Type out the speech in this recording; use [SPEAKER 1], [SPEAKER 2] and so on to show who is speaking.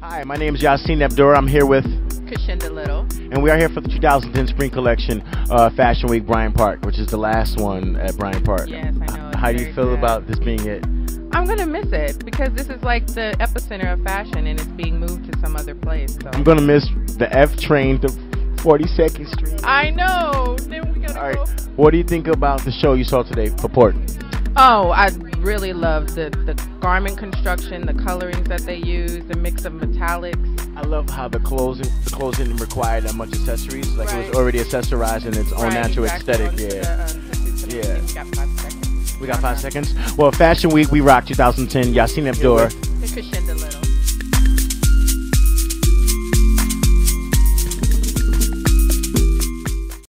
[SPEAKER 1] Hi, my name is Yassine Abdur. I'm here with
[SPEAKER 2] Crescenda Little.
[SPEAKER 1] and we are here for the 2010 Spring Collection Fashion Week Bryant Park, which is the last one at Bryant Park.
[SPEAKER 2] Yes, I know.
[SPEAKER 1] How do you feel about this being it?
[SPEAKER 2] I'm gonna miss it because this is like the epicenter of fashion, and it's being moved to some other place. So
[SPEAKER 1] I'm gonna miss the F train to 42nd Street.
[SPEAKER 2] I know. Then we gotta
[SPEAKER 1] All
[SPEAKER 2] go.
[SPEAKER 1] right, what do you think about the show you saw today for Port?
[SPEAKER 2] Oh, I really love the garment construction, the colorings that they use, the mix of metallics.
[SPEAKER 1] I love how the clothes didn't require that much accessories. Like it
[SPEAKER 2] Right.
[SPEAKER 1] was already accessorized in its own
[SPEAKER 2] Right,
[SPEAKER 1] natural
[SPEAKER 2] exactly.
[SPEAKER 1] aesthetic.
[SPEAKER 2] On to
[SPEAKER 1] Yeah.
[SPEAKER 2] the
[SPEAKER 1] Yeah.
[SPEAKER 2] We got 5 seconds.
[SPEAKER 1] We got 5 seconds. Well, Fashion Week, we rock 2010. Yassine Abdur.
[SPEAKER 2] Crescenda